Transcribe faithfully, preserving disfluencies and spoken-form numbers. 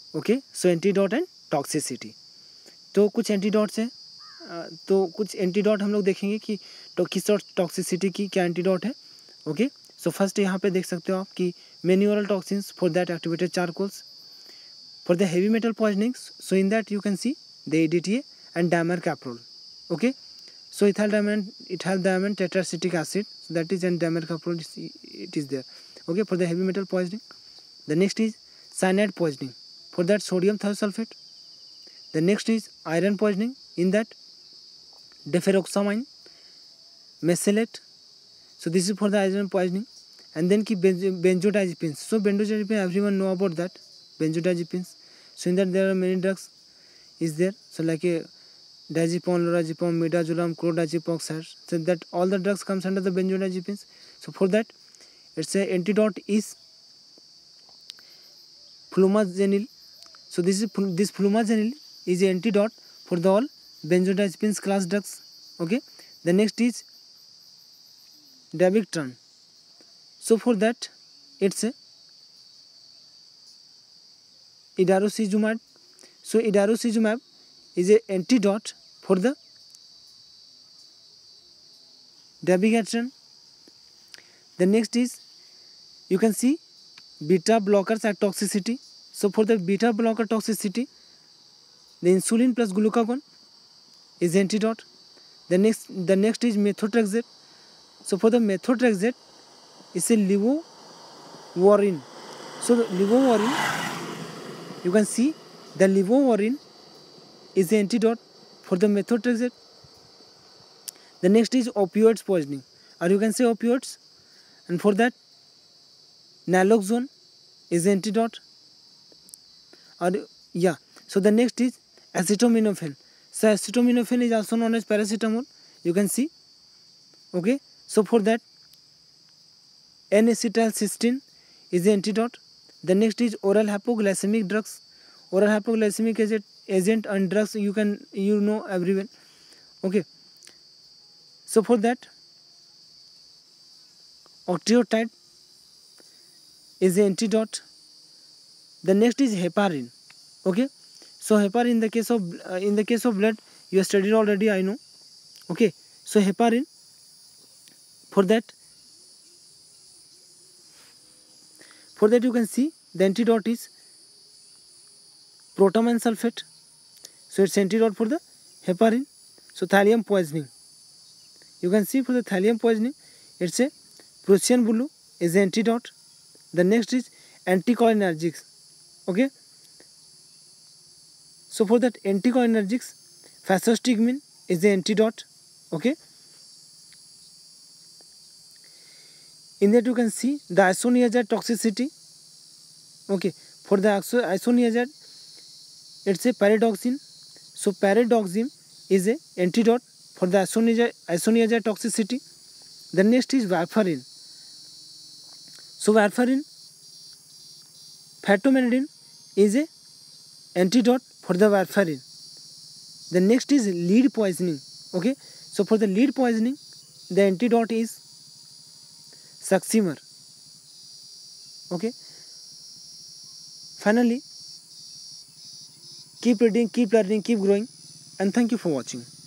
Okay, so antidote and toxicity. तो कुछ antidotes हैं, तो कुछ एंटीडोट हम लोग देखेंगे कि तो किस और टॉक्सिसिटी की क्या एंटीडोट है। ओके, सो फर्स्ट यहाँ पे देख सकते हो आप कि many oral toxins for that activated charcoals for the heavy metal poisonings, so in that you can see the E D T A and dimercaprol. Okay, so ethyl diamine, ethyl diamine tetracetic acid, so that is, and dimercaprol, it is there. Okay, for the heavy metal poisoning. The next is cyanide poisoning, for that sodium thiosulfate. The next is iron poisoning, in that deferoxamine mesylate, so this is for the iron poisoning. And then ki benzodiazepines, so benzodiazepines everyone know about that, benzodiazepines. So in that there are many drugs is there, so like a diazepam, lorazepam, midazolam, clotrimazole, so that all the drugs comes under the benzodiazepines. So for that it's a antidote is flumazenil. So this is this flumazenil is an antidote for the all benzodiazepines class drugs. Okay, the next is Davictran. So for that it's a idarucizumab. So idarucizumab is a antidote for the dabigatran. The next is, you can see, beta blockers at toxicity. So for the beta blocker toxicity, the insulin plus glucagon is antidote. The next the next is methotrexate. So for the methotrexate, it's a levodorin. So the levodorin, you can see the levodorin is the antidote for the methotrexate. The next is opioids poisoning, or you can say opioids, and for that naloxone is the antidote. Or yeah, so the next is acetaminophen. So acetaminophen is also known as paracetamol, you can see. Okay, so for that N-acetylcysteine is the antidote. The next is oral hypoglycemic drugs. Oral hypoglycemic agent, agent and drugs you can you know everyone. Okay, so for that octreotide is the antidote. The next is heparin. Okay, so heparin in the case of uh, in the case of blood you have studied already, I know. Okay, so heparin, for that for that you can see the antidote is protamine sulfate. So it's antidote for the heparin. So thallium poisoning, you can see for the thallium poisoning it's a Prussian blue is the antidote. The next is anticholinergics. Okay, so for that anticholinergics, physostigmine is the antidote. Okay, in that you can see the isoniazid toxicity. Okay, for the isoniazid it's a pyridoxine. So pyridoxine is a antidote for the isoniazid, isoniazid toxicity. The next is warfarin. So warfarin, phytomenidine is a antidote for the warfarin. The next is lead poisoning. Okay, so for the lead poisoning the antidote is Succimer. Okay, finally, keep reading, keep learning, keep growing, and thank you for watching.